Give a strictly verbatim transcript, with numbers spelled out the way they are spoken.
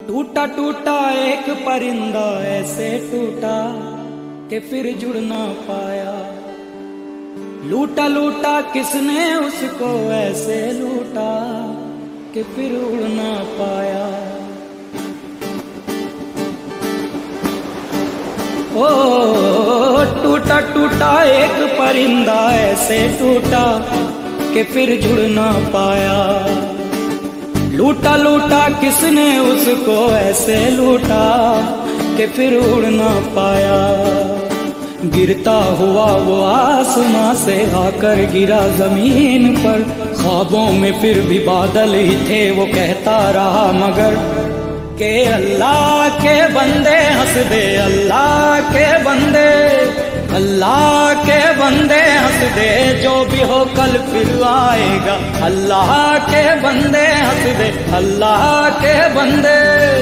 टूटा टूटा एक परिंदा ऐसे टूटा कि फिर जुड़ ना पाया। लूटा लूटा किसने उसको ऐसे लूटा कि फिर उड़ ना पाया। ओ टूटा टूटा एक परिंदा ऐसे टूटा कि फिर जुड़ ना पाया। लूटा लूटा किसने उसको ऐसे लूटा कि फिर उड़ ना पाया। गिरता हुआ वो आसमां से आकर गिरा जमीन पर, ख्वाबों में फिर भी बादल ही थे वो कहता रहा मगर के अल्लाह के बंदे हंस दे, अल्लाह के बंदे, अल्लाह के बंदे हंस दे, जो भी हो कल फिर आएगा। अल्लाह के बंदे हंस दे, अल्लाह के बंदे।